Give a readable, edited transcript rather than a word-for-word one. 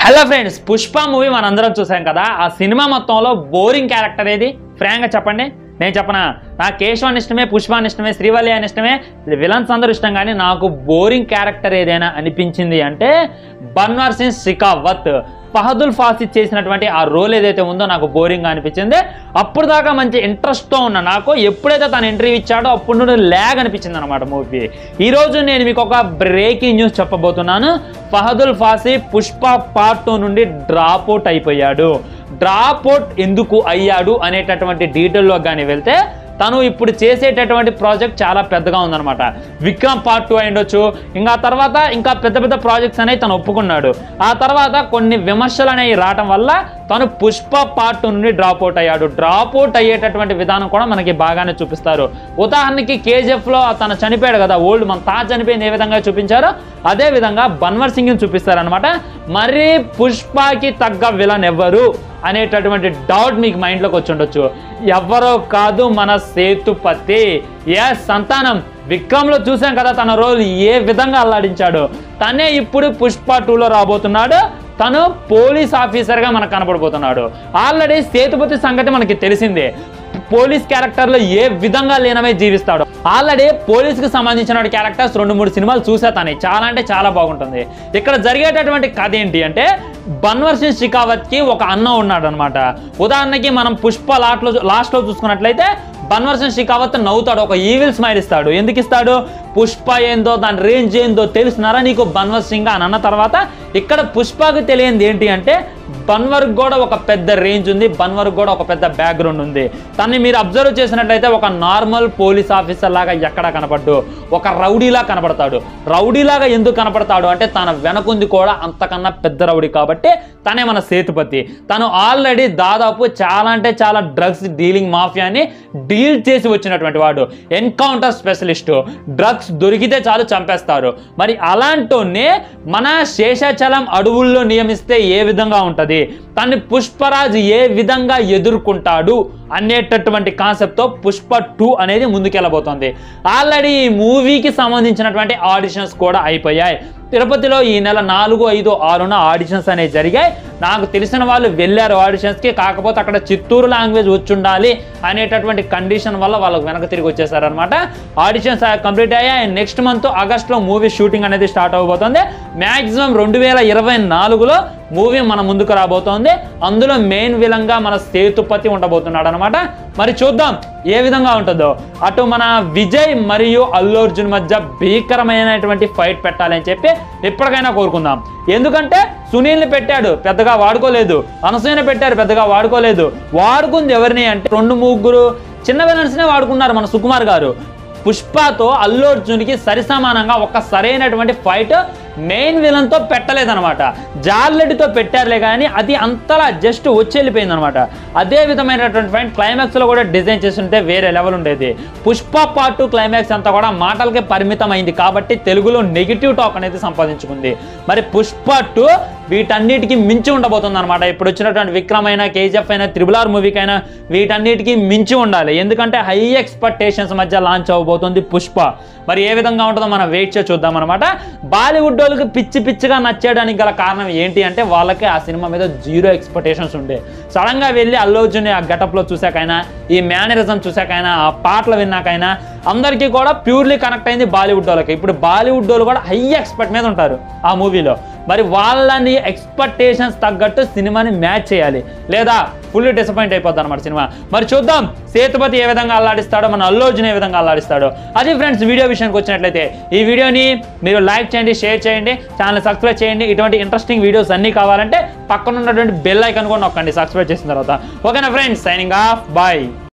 Hello friends, Pushpa movie మనందరం చూసాం కదా. ఆ సినిమా మొత్తంలో బోరింగ్ క్యారెక్టర్ ఏది? ఫ్రాంక్గా చెప్పండి. నేను చెప్పనా, నాకు కేశవాన్ ఇష్టమే, పుష్పాన్ ఇష్టమే, శ్రీవల్లి అని ఇష్టమే, విలన్స్ అందరూ ఇష్టం. కానీ నాకు బోరింగ్ క్యారెక్టర్ ఏదైనా అనిపించింది అంటే బన్వర్ సింగ్ షెకావత్, ఫహదుల్ ఫాసిల్ చేసినటువంటి ఆ రోల్ ఏదైతే ఉందో నాకు బోరింగ్గా అనిపించింది. అప్పుడు దాకా మంచి ఇంట్రెస్ట్తో ఉన్న నాకు ఎప్పుడైతే తను ఇంటర్వ్యూ ఇచ్చాడో అప్పుడు నుండి ల్యాగ్ అనిపించింది అనమాట మూవీ. ఈరోజు నేను మీకు ఒక బ్రేకింగ్ న్యూస్ చెప్పబోతున్నాను. ఫహదుల్ ఫాసిల్ పుష్ప పార్ట్ 2 నుండి డ్రాప్ అవుట్ అయిపోయాడు. డ్రాప్ అవుట్ ఎందుకు అయ్యాడు అనేటటువంటి డీటెయిల్లో కానీ వెళ్తే, తను ఇప్పుడు చేసేటటువంటి ప్రాజెక్ట్ చాలా పెద్దగా ఉందన్నమాట. విక్రమ్ పార్ట్ 2 అయ్యుండొచ్చు, ఇంకా తర్వాత ఇంకా పెద్ద పెద్ద ప్రాజెక్ట్స్ అనేవి తను ఒప్పుకున్నాడు. ఆ తర్వాత కొన్ని విమర్శలు అనేవి రావటం వల్ల తను పుష్ప పార్ట్ 2 నుండి డ్రాప్ అవుట్ అయ్యాడు. డ్రాప్ అవుట్ అయ్యేటటువంటి విధానం కూడా మనకి బాగానే చూపిస్తారు. ఉదాహరణకి KGFలో తను చనిపోయాడు కదా, ఓల్డ్ మన తాజ్ చనిపోయింది ఏ విధంగా చూపించారో అదే విధంగా బన్వర్ సింగ్ని చూపిస్తారనమాట. మరి పుష్పకి తగ్గ విలన్ ఎవరు అనేటటువంటి డౌట్ మీకు మైండ్లోకి వచ్చి ఉండొచ్చు. ఎవరో కాదు, మన సేతుపతి. సంతానం విక్రమ్లో చూసాం కదా తన రోల్ ఏ విధంగా అల్లాడించాడు. తనే ఇప్పుడు పుష్ప 2లో రాబోతున్నాడు. తను పోలీస్ ఆఫీసర్గా మనకు కనపడబోతున్నాడు. ఆల్రెడీ సేతుపతి సంగతి మనకి తెలిసిందే. పోలీస్ క్యారెక్టర్లో ఏ విధంగా లీనమై జీవిస్తాడు. ఆల్రెడీ పోలీస్కి సంబంధించిన క్యారెక్టర్స్ 2-3 సినిమాలు చూసా తను, చాలా అంటే చాలా బాగుంటుంది. ఇక్కడ జరిగేటటువంటి కథ ఏంటి అంటే, బన్వర్ సింగ్ షెకావత్కి ఒక అన్న ఉన్నాడు అనమాట. ఉదాహరణకి మనం పుష్ప లాస్ట్లో చూసుకున్నట్లయితే బన్వర్ సింగ్ షెకావత్ నవ్వుతాడు, ఒక ఈవిల్ స్మైల్ ఇస్తాడు. ఎందుకు ఇస్తాడు? పుష్ప ఏందో దాని రేంజ్ ఏందో తెలుసున్నారా నీకు బన్వర్ సింగ్ అని అన్న తర్వాత, ఇక్కడ పుష్పకు తెలియంది ఏంటి అంటే బన్వర్కి కూడా ఒక పెద్ద రేంజ్ ఉంది, బన్వర్కి కూడా ఒక పెద్ద బ్యాక్గ్రౌండ్ ఉంది. తనని మీరు అబ్జర్వ్ చేసినట్లయితే ఒక నార్మల్ పోలీస్ ఆఫీసర్ లాగా ఎక్కడా కనపడ్డు, ఒక రౌడీలా కనపడతాడు. రౌడీలాగా ఎందుకు కనపడతాడు అంటే తన వెనకుంది కూడా అంతకన్నా పెద్ద రౌడీ కాబట్టి తనే మన సేతుపతి. తను ఆల్రెడీ దాదాపు చాలా అంటే చాలా డ్రగ్స్ డీలింగ్ మాఫియాని డీల్ చేసి వచ్చినటువంటి వాడు. Encounter specialist. డ్రగ్స్ దొరికితే చాలు చంపేస్తారు. మరి అలాంటోనే మన శేషాచలం అడవుల్లో నియమిస్తే ఏ విధంగా ఉంటుంది, తన్ని పుష్పరాజ్ ఏ విధంగా ఎదుర్కొంటాడు అనేటటువంటి కాన్సెప్ట్తో పుష్ప 2 అనేది ముందుకెళ్ళబోతోంది. ఆల్రెడీ ఈ మూవీకి సంబంధించినటువంటి ఆడిషన్స్ కూడా అయిపోయాయి. తిరుపతిలో ఈ నెల 4, 5, 6న ఆడిషన్స్ అనేవి జరిగాయి. నాకు తెలిసిన వాళ్ళు వెళ్ళారు ఆడిషన్స్కి. కాకపోతే అక్కడ చిత్తూరు లాంగ్వేజ్ వచ్చి ఉండాలి అనేటటువంటి కండిషన్ వల్ల వాళ్ళకి వెనక తిరిగి వచ్చేసారనమాట. ఆడిషన్స్ కంప్లీట్ అయ్యాయి. నెక్స్ట్ మంత్ ఆగస్టులో మూవీ షూటింగ్ అనేది స్టార్ట్ అవబోతుంది. మ్యాక్సిమం 2024లో మూవీ మన ముందుకు రాబోతోంది. అందులో మెయిన్ విలన్గా మన సేతుపతి ఉండబోతున్నాడు అనమాట. మరి చూద్దాం ఏ విధంగా ఉంటుందో. అటు మన విజయ్ మరియు అల్లు అర్జున్ మధ్య భీకరమైనటువంటి ఫైట్ పెట్టాలి అని చెప్పి ఎప్పటికైనా కోరుకుందాం. ఎందుకంటే సునీల్ని పెట్టాడు, పెద్దగా వాడుకోలేదు. అనసూయని పెట్టారు, పెద్దగా వాడుకోలేదు. వాడుకుంది ఎవరిని అంటే 2-3 చిన్న విలన్స్నే వాడుకున్నారు మన సుకుమార్ గారు. పుష్పతో అల్లు అర్జున్కి సరిసమానంగా ఒక సరైనటువంటి ఫైట్ మెయిన్ విలన్తో పెట్టలేదనమాట. జార్లెడ్డితో పెట్టారులే కానీ అది అంతలా జస్ట్ వచ్చి వెళ్ళిపోయింది అనమాట. అదే విధమైనటువంటి ఫైట్ క్లైమాక్స్లో కూడా డిజైన్ చేస్తుంటే వేరే లెవెల్ ఉండేది. పుష్ప పార్ట్ 2 క్లైమాక్స్ అంతా కూడా మాటలకే పరిమితం అయింది కాబట్టి తెలుగులో నెగిటివ్ టాక్ అనేది సంపాదించుకుంది. మరి పుష్ప 2 వీటన్నిటికీ మించి ఉండబోతుంది అనమాట. ఇప్పుడు వచ్చినటువంటి విక్రమ్ అయినా, KGF అయినా, RRR మూవీకైనా వీటన్నిటికీ మించి ఉండాలి. ఎందుకంటే హై ఎక్స్పెక్టేషన్స్ మధ్య లాంచ్ అవబోతుంది పుష్ప. మరి ఏ విధంగా ఉంటుందో మనం వెయిట్ చేసి చూద్దాం అనమాట. బాలీవుడ్ వాళ్ళకి పిచ్చి పిచ్చిగా నచ్చేయడానికి గల కారణం ఏంటి అంటే వాళ్ళకి ఆ సినిమా మీద 0 ఎక్స్పెక్టేషన్స్ ఉండే. సడన్గా వెళ్ళి అల్లు అర్జున్ ఆ గెటప్లో చూసాకైనా, ఈ మేనరిజం చూసాకైనా, ఆ పాటలు విన్నాకైనా అందరికీ కూడా ప్యూర్లీ కనెక్ట్ అయింది బాలీవుడ్ వాళ్ళకి. ఇప్పుడు బాలీవుడ్ వాళ్ళు కూడా హై ఎక్స్పెక్ట్ మీద ఉంటారు ఆ మూవీలో. మరి వాళ్ళని ఎక్స్పెక్టేషన్స్ తగ్గట్టు సినిమాని మ్యాచ్ చేయాలి, లేదా ఫుల్ డిసప్పాయింట్ అయిపోద్ది అనమాట సినిమా. మరి చూద్దాం సేతుపతి ఏ విధంగా అల్లాడిస్తాడో, మన అల్లు అర్జున్ ఏ విధంగా అల్లాడిస్తాడో. అది ఫ్రెండ్స్, వీడియో విషయానికి వచ్చినట్లయితే ఈ వీడియోని మీరు లైక్ చేయండి, షేర్ చేయండి, ఛానల్ సబ్స్క్రైబ్ చేయండి. ఇటువంటి ఇంట్రెస్టింగ్ వీడియోస్ అన్నీ కావాలంటే పక్కన ఉన్నటువంటి బెల్ ఐకాన్ కూడా నొక్కండి సబ్స్క్రైబ్ చేసిన తర్వాత. ఓకేనా ఫ్రెండ్స్, సైనింగ్ ఆఫ్, బాయ్.